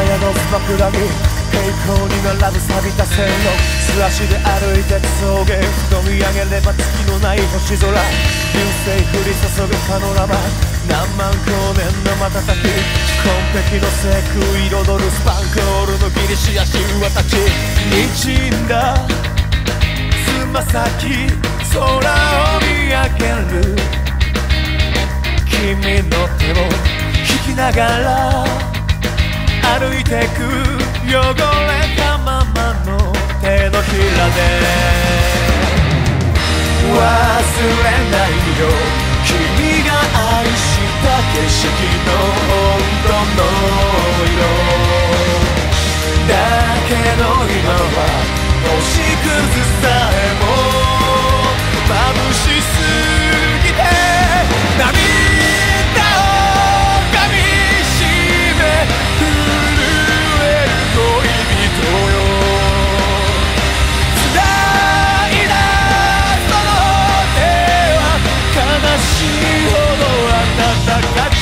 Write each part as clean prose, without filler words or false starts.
屋のスマクラに平行に並ぶ錆びた線路、素足で歩いて草原、飛び上げれば月のない星空、流星降り注ぐパノラマ、何万光年の瞬き、紺碧の世空彩るスパンコールのギリシア神話たち、滲んだつま先空を見上げる、君の手を引きながら歩いてく、汚れたままの手のひらで忘れないよ、君が愛した景色の本当の色だけど、今は星屑さえも眩しすぎて涙をかみしめ震える恋人よ、繋いだその手は悲しいほど温かく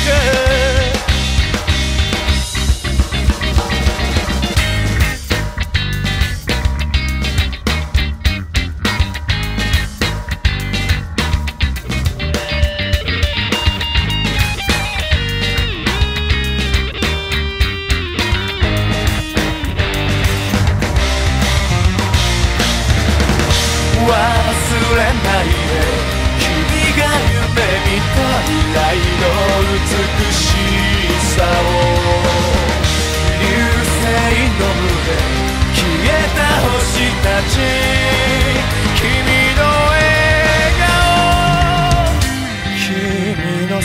忘れないで、君が夢見た未来の美しさを、流星の胸消えた星たち、君の笑顔、君の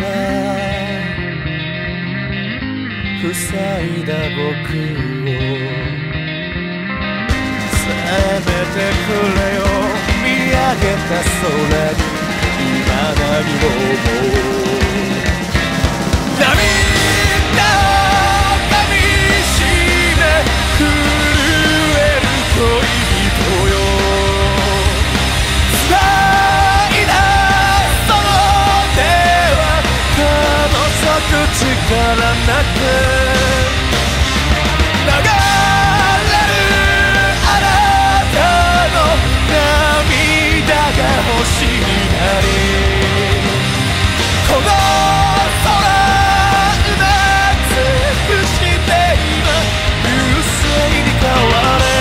空塞いだ僕をせめてくれよ、見上げた空に今だにも涙をかみしめ震える恋人よ、繋いだその手は遠ざく力なく流れる涙が星になり、この空埋め尽くして今流星に変われ、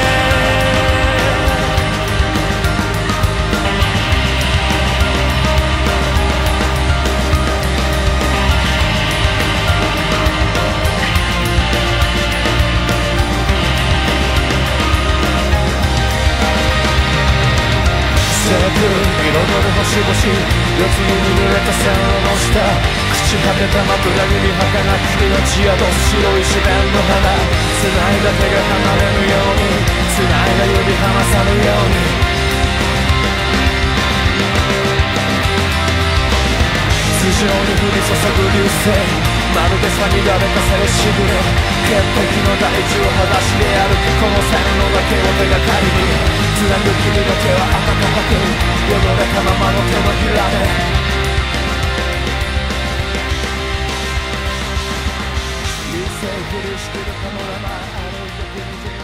彩る星々、四つに濡れた線路の下、朽ち果てた枕に儚き命宿す白い自然の花、繋いだ手が離れぬように、繋いだ指離さぬように、頭上に降り注ぐ流星、まるでさにがれたせるしぐれ、潔癖の大地を裸足で歩くこの線路だけを手がかりに、繋ぐ君の手は温かく、汚れたままの手のひらで流星降りしきるパノラマ、歩いて君